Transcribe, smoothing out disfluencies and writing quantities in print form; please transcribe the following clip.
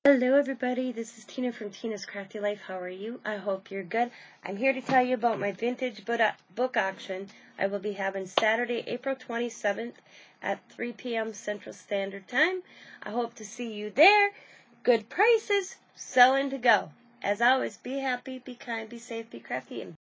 Hello everybody, this is Tina from Tina's Crafty Life. How are you? I hope you're good. I'm here to tell you about my vintage book auction I will be having Saturday, April 27th at 3 p.m. Central Standard Time. I hope to see you there. Good prices, selling to go. As always, be happy, be kind, be safe, be crafty, and